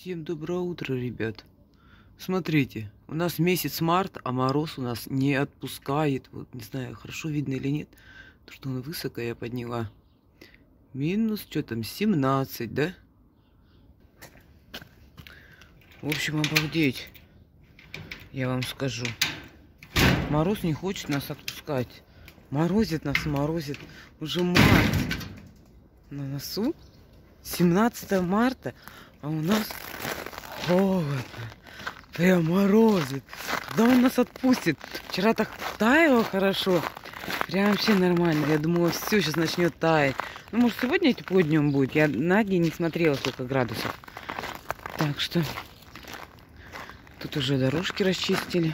Всем доброе утро, ребят. Смотрите, у нас месяц март, а мороз у нас не отпускает. Вот не знаю, хорошо видно или нет, потому что он высоко я подняла. Минус, что там, 17, да? В общем, обалдеть. Я вам скажу. Мороз не хочет нас отпускать. Морозит нас, морозит. Уже март на носу. 17 марта, а у нас холодно. Прям морозит. Когда он нас отпустит? Вчера так таяло хорошо. Прям вообще нормально. Я думала, все, сейчас начнет таять. Ну, может, сегодня тепло днем будет. Я на день не смотрела, сколько градусов. Так что тут уже дорожки расчистили.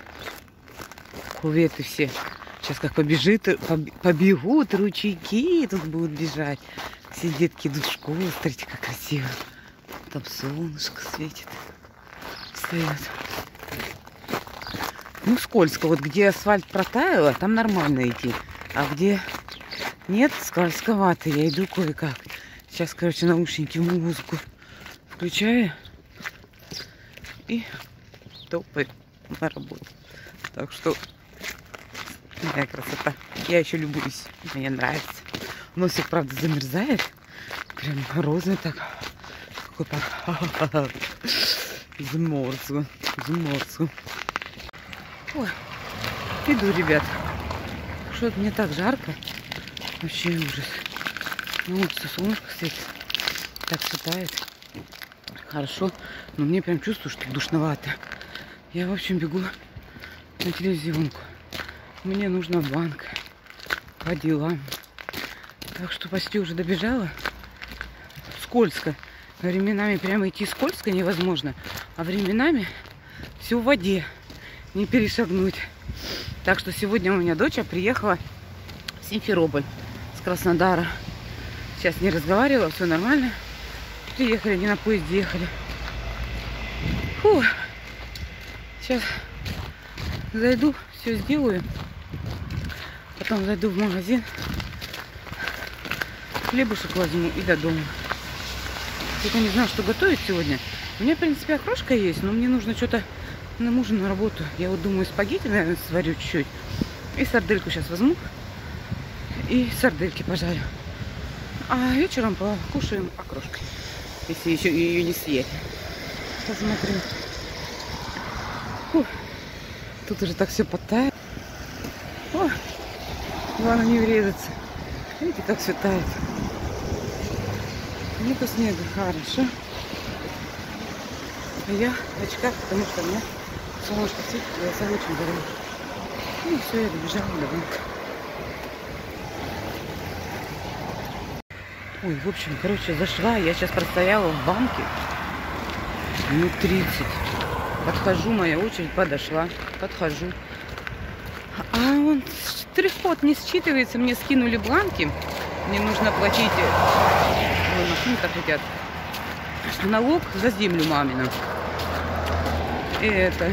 Куветы все. Сейчас как побегут ручейки, тут будут бежать. Все детки идут в школу. Смотрите, как красиво. Там солнышко светит. Встает. Ну, скользко. Вот где асфальт протаяло, там нормально идти. А где нет, скользковато. Я иду кое-как. Сейчас, короче, наушники, музыку включаю. И топаю на работу. Так что какая красота. Я еще любуюсь. Мне нравится. Носик, правда, замерзает. Прям морозно так. Какой пар. Заморзла. Заморзла. Ой. Иду, ребят. Что-то мне так жарко. Вообще ужас. На улице солнышко светит. Так светает. Хорошо. Но мне прям чувствую, что душновато. Я, в общем, бегу на телевизионку. Мне нужно в банк. По делам. Так что почти уже добежала. Скользко. Временами прямо идти скользко невозможно. А временами все в воде. Не перешагнуть. Так что сегодня у меня дочь приехала в Симферополь с Краснодара. Сейчас не разговаривала, все нормально. Приехали, не на поезде ехали. Фу. Сейчас зайду, все сделаю. Потом зайду в магазин. Хлебушек возьму и до дома. Только не знаю, что готовить сегодня. У меня, в принципе, окрошка есть, но мне нужно что-то на мужа на работу. Я вот думаю, спагетти, наверное, сварю чуть-чуть. И сардельку сейчас возьму. И сардельки пожарю. А вечером покушаем окрошкой. Если еще ее не съели. Посмотрю. Фу. Тут уже так все подтает. О, главное не врезаться. Видите, как все тает. Нету снега, хорошо. А я в очках, потому что у меня солнышко светит, глаза очень горят. И все, я добежала до банка. Ой, в общем, короче, зашла. Я сейчас простояла в банке минут 30. Подхожу, моя очередь подошла. Подхожу. А он штрих-код не считывается. Мне скинули бланки. Мне нужно платить. Ой, машины-то хотят. Налог за землю мамину. И это.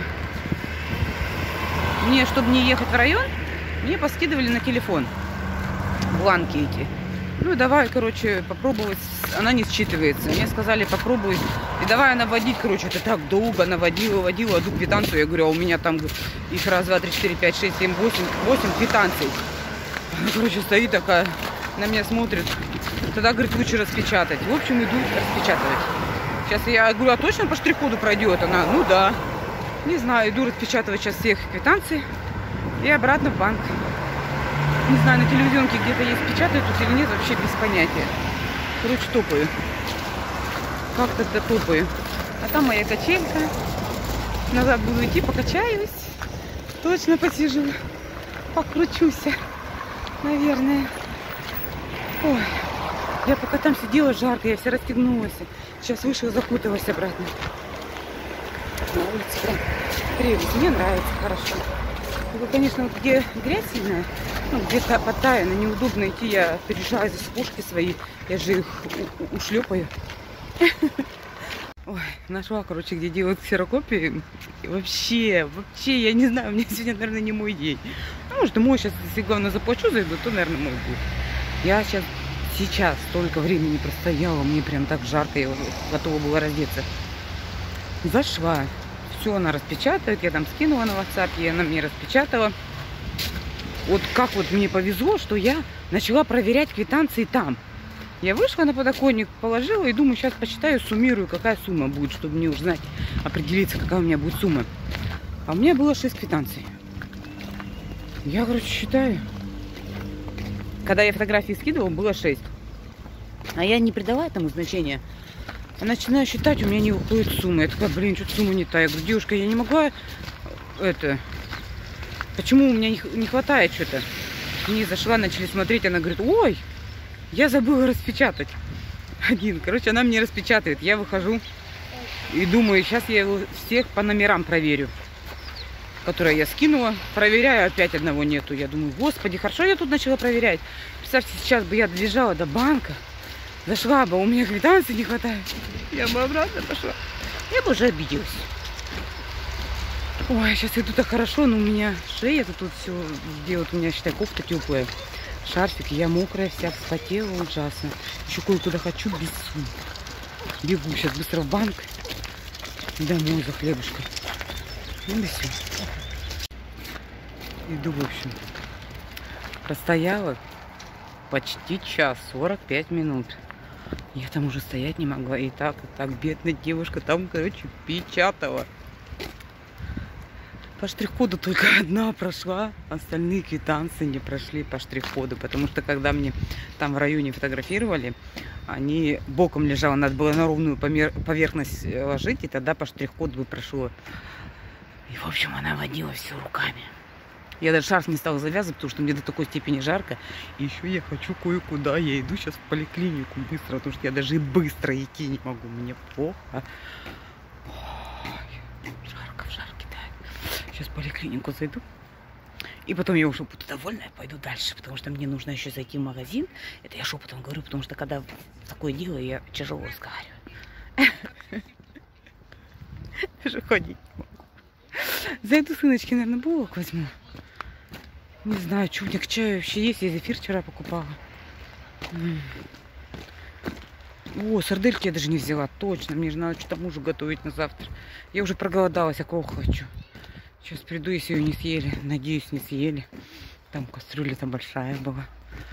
Мне, чтобы не ехать в район, мне поскидывали на телефон бланки эти. Ну, давай, короче, попробовать. Она не считывается. Мне сказали, попробуй. И давай она вводить, короче, это так долго наводила, одну квитанцию. Я говорю, а у меня там их раз, два, три, четыре, пять, шесть, семь, восемь квитанций. Она, короче, стоит такая, на меня смотрит. Тогда, говорит, лучше распечатать. В общем, иду распечатывать. Сейчас я говорю, а точно по штрих-коду пройдет? Она, ну да. Не знаю, иду распечатывать сейчас всех квитанций. И обратно в банк. Не знаю, на телевизионке где-то есть печатают тут или нет, вообще без понятия. Короче, топаю. Как тогда топаю? А там моя качелька. Назад буду идти, покачаюсь. Точно посижу. Покручусь, наверное. Ой, я пока там сидела, жарко, я вся расстегнулась. Сейчас вышла, закуталась обратно. На улице прям прелесть. Мне нравится, хорошо. Только, конечно, вот где грязь сильная, ну, где-то потаяно, неудобно идти. Я переезжаю за сапожки свои, я же их ушлепаю. Ой, нашла, короче, где делают ксерокопии. И вообще, я не знаю, у меня сегодня, наверное, не мой день. Ну, может, мой сейчас, если, главное, заплачу, зайду, то, наверное, мой будет. Я сейчас столько времени простояла, мне прям так жарко, я уже готова была раздеться. Зашла. Все она распечатает. Я там скинула на WhatsApp, и она мне распечатала. Вот как вот мне повезло, что я начала проверять квитанции там. Я вышла на подоконник, положила и думаю, сейчас посчитаю, суммирую, какая сумма будет, чтобы мне уже знать, определиться, какая у меня будет сумма. А у меня было 6 квитанций. Я, короче, считаю. Когда я фотографии скидывала, было 6. А я не придала этому значения. А начинаю считать, у меня не выходит сумма. Я такая, блин, что-то сумма не та. Я говорю, девушка, я не могла это... Почему у меня не хватает что-то? Не зашла, начали смотреть, она говорит, ой, я забыла распечатать один. Короче, она мне распечатывает. Я выхожу и думаю, сейчас я его всех по номерам проверю, которые я скинула. Проверяю, опять одного нету. Я думаю, господи, хорошо я тут начала проверять. Представьте, сейчас бы я добежала до банка, зашла бы, у меня квитанции не хватает. Я бы обратно пошла. Я бы уже обиделась. Ой, сейчас иду так хорошо, но у меня шея тут все делает. У меня, считай, кофта теплая. Шарфик, я мокрая вся, вспотела ужасно. Еще кое-куда хочу без сумки. Бегу сейчас быстро в банк. Домой за хлебушком. Ну и все. Иду, в общем. Простояла почти час, 45 минут. Я там уже стоять не могла. И так, бедная девушка там, короче, печатала. По штрих-коду только одна прошла, остальные квитанции не прошли по штрих-коду, потому что когда мне там в районе фотографировали, они боком лежала, надо было на ровную поверхность ложить, и тогда по штрих-коду бы прошло. И, в общем, она водила все руками. Я даже шарф не стала завязывать, потому что мне до такой степени жарко. И еще я хочу кое-куда. Я иду сейчас в поликлинику быстро, потому что я даже и быстро идти не могу. Мне плохо. Сейчас в поликлинику зайду. И потом я уже буду довольная, пойду дальше. Потому что мне нужно еще зайти в магазин. Это я шепотом говорю, потому что когда такое дело, я тяжело разговариваю. Даже ходить не могу. Зайду, сыночки, наверное, булок возьму. Не знаю, что у меня к чаю вообще есть. Я зефир вчера покупала. О, сардельки я даже не взяла. Точно, мне же надо что-то мужу готовить на завтра. Я уже проголодалась, а кого хочу. Сейчас приду, если ее не съели. Надеюсь, не съели. Там кастрюля-то большая была.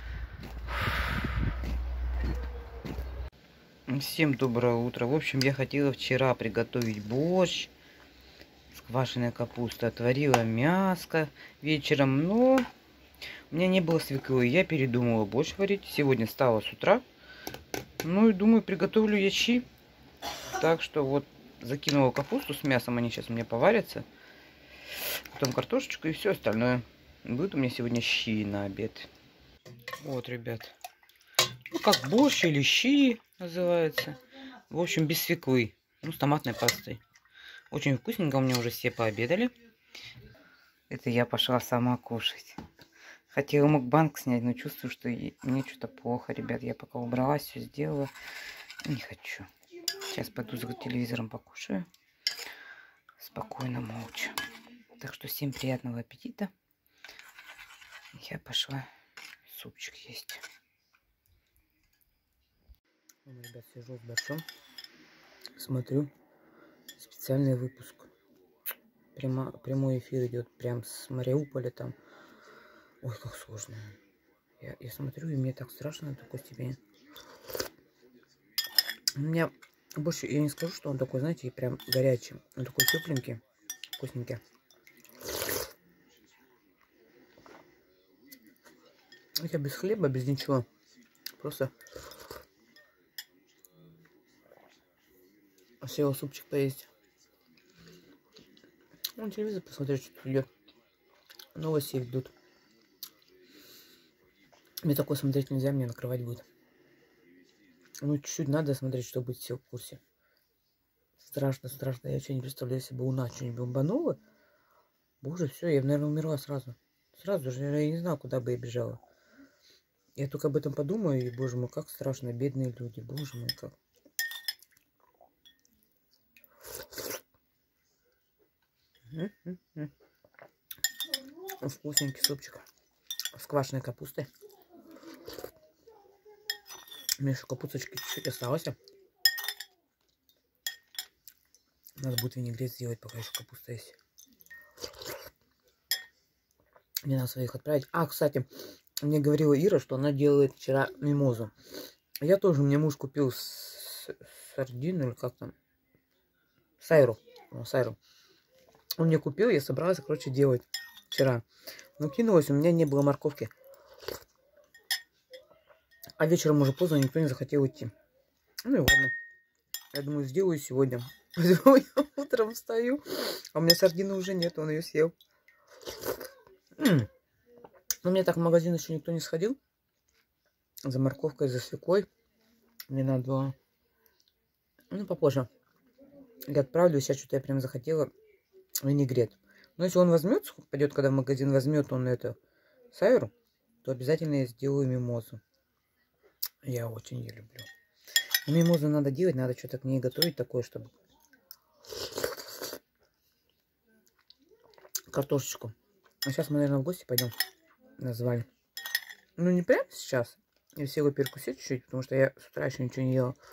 Всем доброе утро. В общем, я хотела вчера приготовить борщ с квашеной капустой. Отварила мяско вечером, но у меня не было свеклы. Я передумала борщ варить. Сегодня встала с утра. Ну и думаю, приготовлю я щи. Так что вот закинула капусту с мясом. Они сейчас у меня поварятся. Потом картошечку и все остальное. Будет у меня сегодня щи на обед. Вот, ребят. Ну, как борщ или щи называется. В общем, без свеклы. Ну, с томатной пастой. Очень вкусненько. У меня уже все пообедали. Это я пошла сама кушать. Хотела мукбанг снять, но чувствую, что мне что-то плохо, ребят. Я пока убралась, все сделала. Не хочу. Сейчас пойду за телевизором покушаю. Спокойно, молча. Так что всем приятного аппетита. Я пошла супчик есть. Ребят, сижу в большом. Смотрю специальный выпуск. Прямой эфир идет прям с Мариуполя там. Ой, как сложно. Я смотрю, и мне так страшно на такой степени. У меня больше, я не скажу, что он такой, знаете, прям горячий. Он такой тепленький, вкусненький. Я без хлеба, без ничего. Просто села супчик поесть. Ну, телевизор посмотреть, что идет. Новости идут. Мне такое смотреть нельзя, мне накрывать будет. Ну, чуть-чуть надо смотреть, чтобы быть все в курсе. Страшно, страшно. Я вообще не представляю, если бы у нас что-нибудь бомбануло. Боже, все, я бы, наверное, умерла сразу. Сразу же, я не знаю, куда бы я бежала. Я только об этом подумаю, и, боже мой, как страшно. Бедные люди, боже мой, как. Вкусненький супчик с квашеной капустой. У меня еще капусточки чуть-чуть осталось. Надо будет винегрет сделать, пока еще капуста есть. Мне надо своих отправить. А, кстати, мне говорила Ира, что она делает вчера мимозу. Я тоже, мне муж купил сардину, или как там, сайру. Сайру. Он мне купил, я собралась, короче, делать вчера. Но кинулась, у меня не было морковки. А вечером уже поздно, никто не захотел идти. Ну и ладно. Я думаю, сделаю сегодня. Поэтому я утром встаю, а у меня сардины уже нет, он ее съел. Но мне так в магазин еще никто не сходил. За морковкой, за свеклой. Мне надо было... Ну, попозже. Я отправлю, сейчас что-то я прям захотела винегрет. Но если он возьмет, пойдет, когда в магазин возьмет он эту сайру, то обязательно я сделаю мимозу. Я очень ее люблю. Но мимозу надо делать, надо что-то к ней готовить такое, чтобы... Картошечку. А сейчас мы, наверное, в гости пойдем. Назвали. Ну, не прямо сейчас. Я села перекусить чуть-чуть, потому что я с утра еще ничего не ела.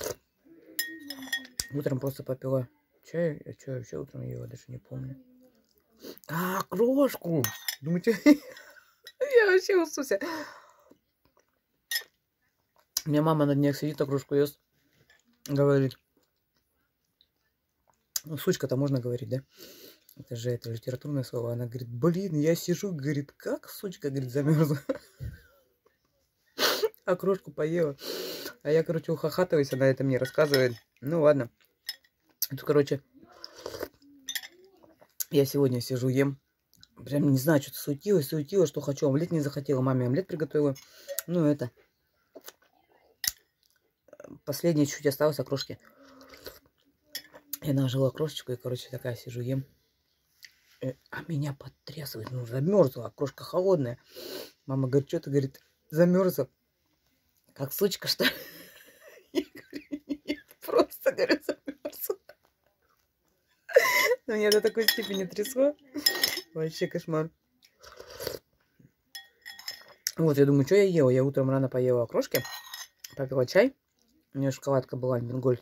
Утром просто попила чай. А что я вообще утром ела, даже не помню. А, крошку! Думаете, я вообще усуся. У меня мама на днях сидит, а крошку ест. Говорит. Ну, сучка-то можно говорить, да? Это же это литературное слово. Она говорит, блин, я сижу, говорит, как сучка, говорит, замерзла. А крошку поела. А я, короче, ухахатываюсь, она это мне рассказывает. Ну, ладно. Тут, короче, я сегодня сижу, ем. Прям не знаю, что-то суетилась, что хочу. Омлет не захотела. Маме омлет приготовила. Ну, это. Последнее чуть-чуть осталось окрошки. Я нажила крошечку и, короче, такая сижу, ем. А меня потрясывает. Ну, замерзла. Крошка холодная. Мама говорит, что ты, говорит, замерзла? Как сучка, что ли? Я говорю, нет, просто, говорю, замерзла. Но меня до такой степени трясло. Вообще кошмар. Вот, я думаю, что я ела? Я утром рано поела окрошки. Попила чай. У меня шоколадка была, Альпен-Гольд.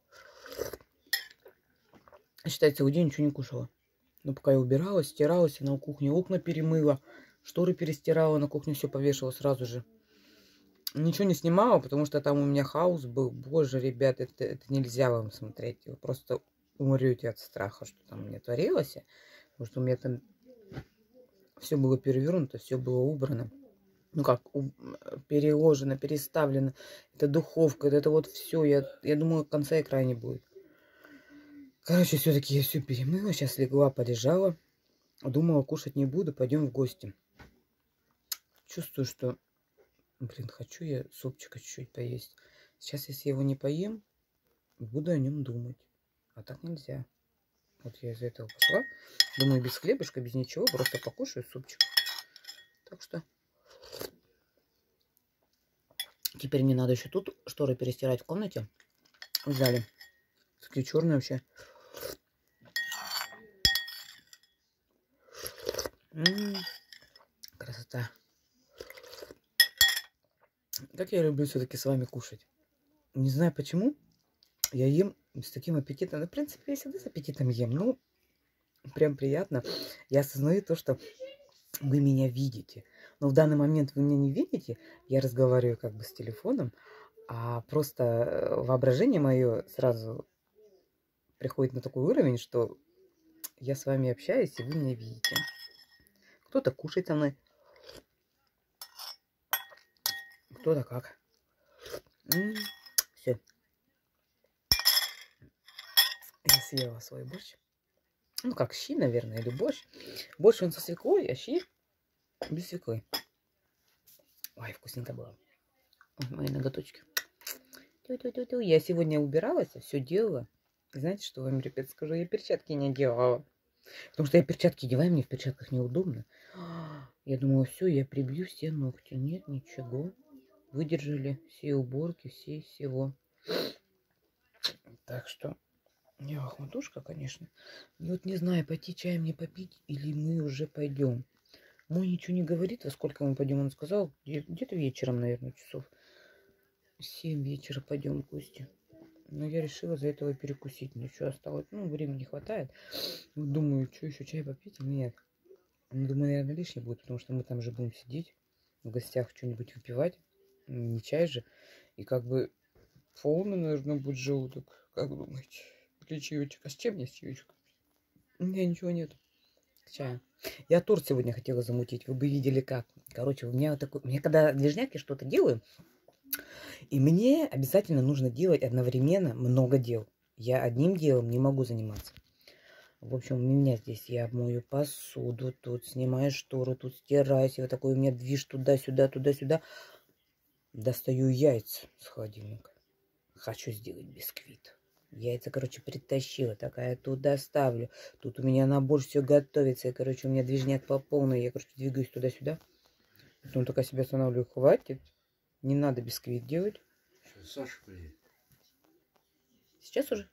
Считай, целый день ничего не кушала. Но пока я убиралась, стиралась, на кухне окна перемыла, шторы перестирала, на кухню все повешала сразу же. Ничего не снимала, потому что там у меня хаос был. Боже, ребят, это нельзя вам смотреть. Вы просто умрете от страха, что там у меня творилось. Потому что у меня там все было перевернуто, все было убрано. Ну как, переложено, переставлено. Это духовка, это вот все. Я думаю, конца и края не будет. Короче, все-таки я все перемыла. Сейчас легла, полежала. Думала, кушать не буду, пойдем в гости. Чувствую, что, блин, хочу я супчика чуть-чуть поесть. Сейчас, если я его не поем, буду о нем думать. А так нельзя. Вот я из-за этого пошла. Думаю, без хлебушка, без ничего, просто покушаю супчик. Так что... Теперь мне надо еще тут шторы перестирать в комнате. В зале. Такие черные вообще. Красота. Как я люблю все-таки с вами кушать. Не знаю почему. Я ем с таким аппетитом. Ну, в принципе, я всегда с аппетитом ем. Ну, прям приятно. Я осознаю то, что вы меня видите. Но в данный момент вы меня не видите. Я разговариваю как бы с телефоном. А просто воображение мое сразу приходит на такой уровень, что я с вами общаюсь, и вы меня видите. Кто-то кушает со мной. Кто-то как. Все. Я съела свой борщ. Ну, как щи, наверное, или борщ. Борщ он со свеклой, а щи без свеклы. Ой, вкусненько было. Мои ноготочки. Тю-тю-тю-тю. Я сегодня убиралась, все делала. И знаете, что вам, ребят, скажу? Я перчатки не делала. Потому что я перчатки одеваю, мне в перчатках неудобно. Я думала, все, я прибью все ногти. Нет, ничего. Выдержали все уборки, все всего. Так что я хохматушка, конечно. И вот не знаю, пойти чаем не попить или мы уже пойдем. Мой ничего не говорит, во сколько мы пойдем. Он сказал, где-то вечером, наверное, часов 7 вечера пойдем в гости. Но я решила за этого перекусить. Ну, что осталось? Ну, времени не хватает. Вот думаю, что еще чай попить или нет. Ну, думаю, наверное, лишнее будет, потому что мы там же будем сидеть, в гостях что-нибудь выпивать. Не чай же. И как бы полный, наверное, будет желудок. Как думаете? Или чаечек? А с чем мне с чаечком? У меня ничего нет. К чаю. Я торт сегодня хотела замутить. Вы бы видели как. Короче, у меня вот такой... Мне когда движняк я что-то делаю, и мне обязательно нужно делать одновременно много дел. Я одним делом не могу заниматься. В общем, у меня здесь я мою посуду, тут снимаю штору, тут стираюсь. И вот такой у меня движ туда-сюда, туда-сюда. Достаю яйца с холодильника. Хочу сделать бисквит. Яйца, короче, притащила. Такая туда ставлю. Тут у меня на борщ все готовится. И, короче, у меня движняк по полной. Я, короче, двигаюсь туда-сюда. Потом только себя останавливаю. Хватит. Не надо бисквит делать. Сейчас Саша приедет. Сейчас уже?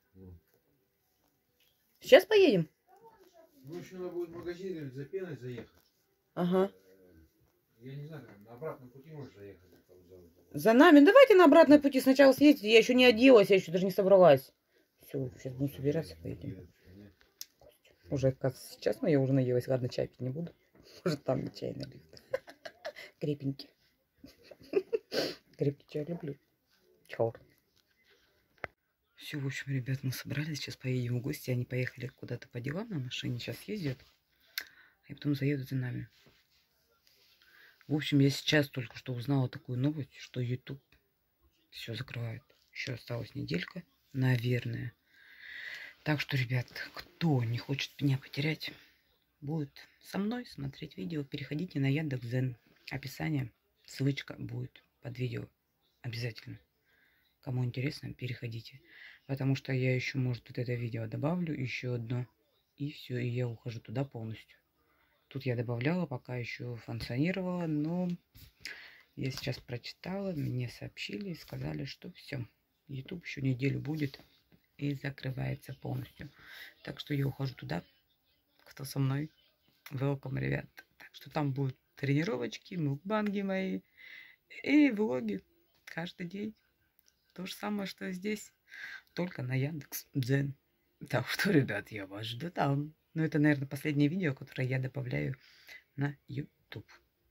Сейчас поедем? Ну, еще надо будет в магазин, говорит, за пеной заехать. Ага. Я не знаю, на обратном пути можешь заехать. За нами. Давайте на обратном пути сначала съездить. Я еще не оделась, я еще даже не собралась. Все, сейчас будем собираться, поедем. Уже как сейчас, но я уже наелась. Ладно, чай пить не буду. Может, там не чай налить. Крепенький. Крепкий чай люблю. Черт. Все, в общем, ребят, мы собрались. Сейчас поедем в гости. Они поехали куда-то по делам на машине. Сейчас ездят. И потом заедут за нами. В общем, я сейчас только что узнала такую новость, что YouTube все закрывает. Еще осталась неделька, наверное. Так что, ребят, кто не хочет меня потерять, будет со мной смотреть видео, переходите на Яндекс.Дзен. Описание, ссылочка будет под видео. Обязательно. Кому интересно, переходите. Потому что я еще, может, вот это видео добавлю, еще одно. И все, и я ухожу туда полностью. Тут я добавляла, пока еще функционировала, но я сейчас прочитала, мне сообщили и сказали, что все, YouTube еще неделю будет и закрывается полностью. Так что я ухожу туда, кто со мной. Welcome, ребят. Так что там будут тренировочки, мукбанги мои и влоги каждый день. То же самое, что и здесь, только на Яндекс.Дзен. Так что, ребят, я вас жду там. Но это, наверное, последнее видео, которое я добавляю на YouTube.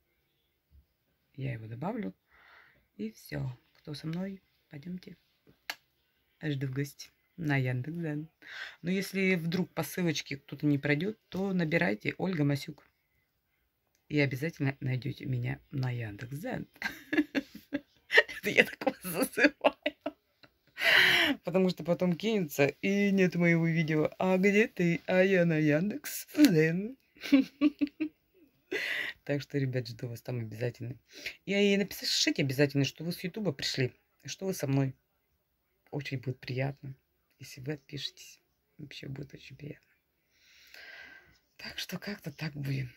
Я его добавлю. И все. Кто со мной, пойдемте. Жду в гости на Яндекс.Дзен. Но если вдруг по ссылочке кто-то не пройдет, то набирайте Ольга Масюк. И обязательно найдете меня на Яндекс.Дзен. Это я так вас зазываю. Потому что потом кинется, и нет моего видео. А где ты? А я на Яндекс.Дзен. Так что, ребят, жду вас там обязательно. И напишите обязательно, что вы с Ютуба пришли. Что вы со мной. Очень будет приятно. Если вы отпишетесь. Вообще будет очень приятно. Так что как-то так будем.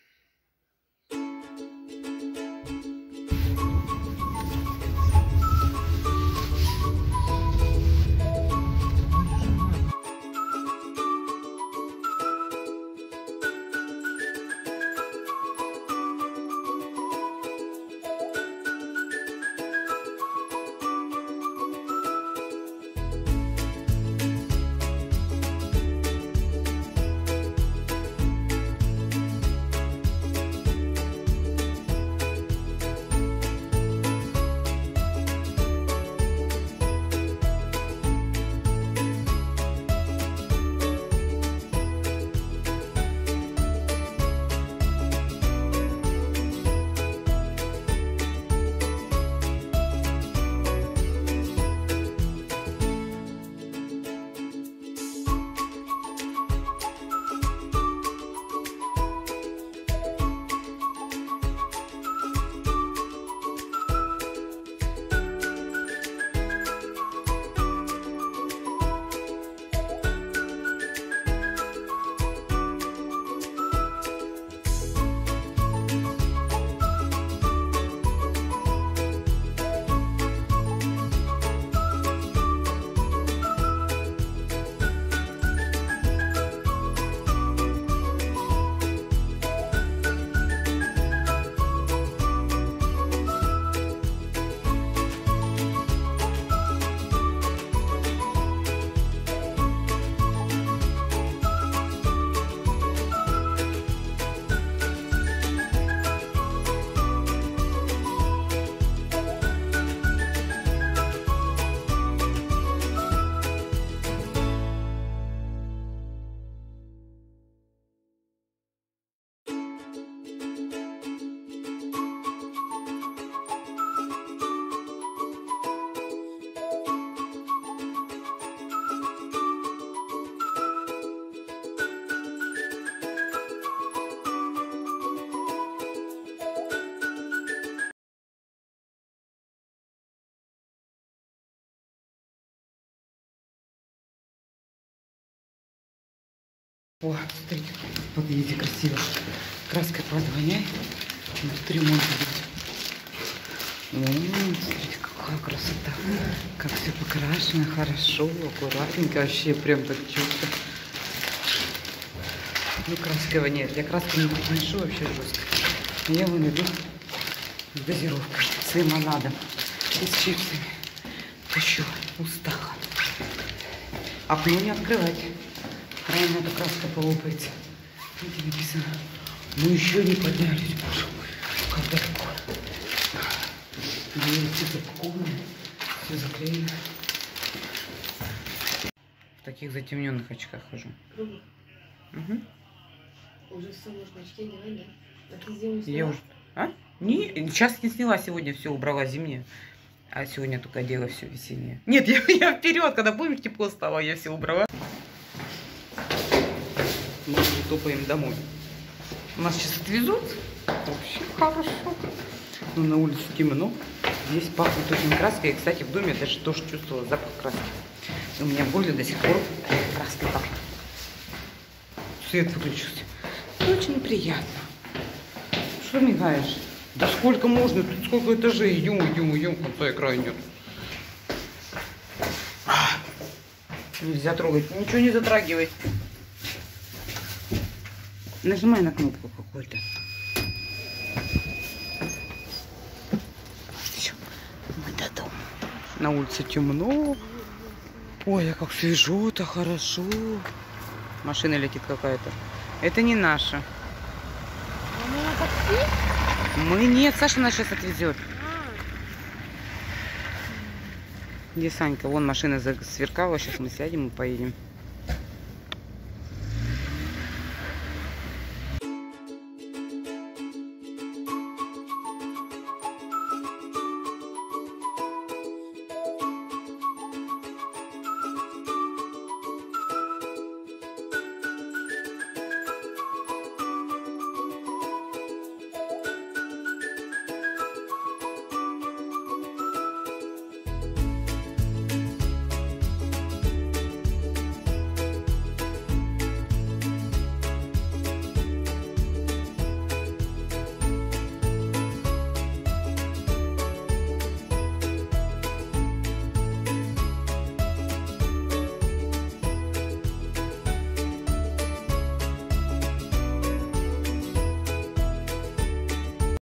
О, смотрите, в подъезде красиво. Краской подвоняй. Тут ремонт идет. Смотрите, какая красота. Как все покрашено, хорошо, аккуратненько. Вообще прям так четко. Ну, краски нет. Я краски не подношу, вообще жестко. Я вон иду с газировкой, с лимонадом и с чипсами. Еще устала. Окно не открывать. Правильно, эта краска полопается. Видите, написано. Мы еще не поднялись. Боже мой, как далеко. Двери все запакованные, все заклеено. В таких затемненных очках хожу. Угу. Уже все можно очки делать, да? А ты зиму сняла? Я уже... А? Не, сейчас не сняла, сегодня все убрала зимнее. А сегодня только одела все весеннее. Нет, я вперед, когда помнишь, тепло стало, я все убрала. Мы уже топаем домой. Нас сейчас отвезут. Вообще хорошо. Ну, на улице темно. Здесь пахнет очень краской. И, кстати, в доме даже тоже чувствовала запах краски. И у меня в горле до сих пор краской пахнет. Свет выключился. Очень приятно. Что мигаешь? Да сколько можно? Тут сколько этажей. Идем, конца и края нет. Нельзя трогать. Ничего не затрагивай. Нажимай на кнопку какую-то. Все, мы до дома. На улице темно. Ой, а как свежо-то, хорошо. Машина летит какая-то. Это не наша. Мы нет, Саша нас сейчас отвезет. Где Санька? Вон машина сверкала, сейчас мы сядем и поедем.